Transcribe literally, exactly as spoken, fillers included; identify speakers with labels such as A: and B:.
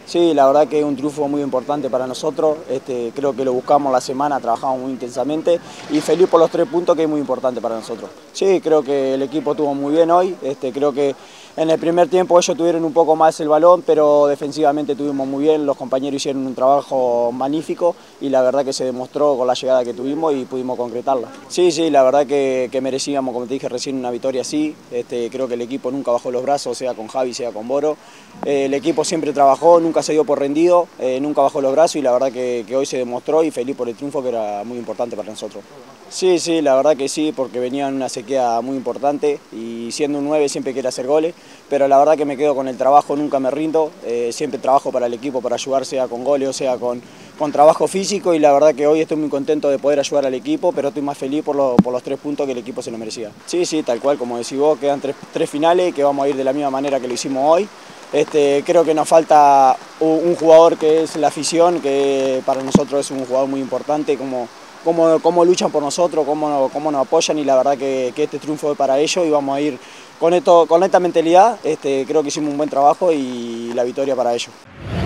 A: Sí, la verdad que es un triunfo muy importante para nosotros, este, creo que lo buscamos la semana, trabajamos muy intensamente y feliz por los tres puntos que es muy importante para nosotros. Sí, creo que el equipo estuvo muy bien hoy, este, creo que en el primer tiempo ellos tuvieron un poco más el balón, pero defensivamente tuvimos muy bien, los compañeros hicieron un trabajo magnífico y la verdad que se demostró con la llegada que tuvimos y pudimos concretarla. Sí, sí, la verdad que, que merecíamos, como te dije recién, una victoria así, este, creo que el equipo nunca bajó los brazos, sea con Javi, sea con Boro, eh, el equipo siempre trabajó, nunca se dio por rendido, eh, nunca bajó los brazos y la verdad que, que hoy se demostró y feliz por el triunfo que era muy importante para nosotros. Sí, sí, la verdad que sí, porque venía en una sequía muy importante y siendo un nueve siempre quiere hacer goles, pero la verdad que me quedo con el trabajo, nunca me rindo, eh, siempre trabajo para el equipo, para ayudar, sea con goles o sea con, con trabajo físico y la verdad que hoy estoy muy contento de poder ayudar al equipo, pero estoy más feliz por, lo, por los tres puntos que el equipo se lo merecía. Sí, sí, tal cual, como decís vos, quedan tres, tres finales que vamos a ir de la misma manera que lo hicimos hoy. Este, creo que nos falta un jugador que es la afición, que para nosotros es un jugador muy importante, como, como, como luchan por nosotros, cómo, cómo nos apoyan y la verdad que, que este triunfo es para ellos y vamos a ir con, esto, con esta mentalidad, este, creo que hicimos un buen trabajo y la victoria para ellos.